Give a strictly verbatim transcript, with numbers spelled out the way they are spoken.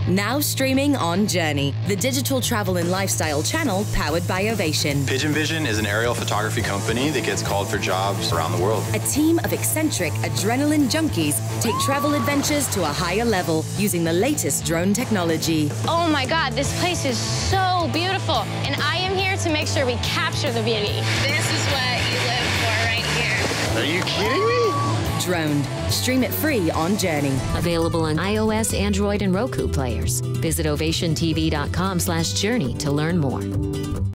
Now streaming on Journy, the digital travel and lifestyle channel powered by Ovation. Pigeon Vision is an aerial photography company that gets called for jobs around the world. A team of eccentric adrenaline junkies take travel adventures to a higher level using the latest drone technology. Oh my God, this place is so beautiful, and I am here to make sure we capture the beauty. This is what you live for right here. Are you kidding me? Droned. Stream it free on Journy. Available on iOS, Android, and Roku players. Visit ovation t v dot com slash journey to learn more.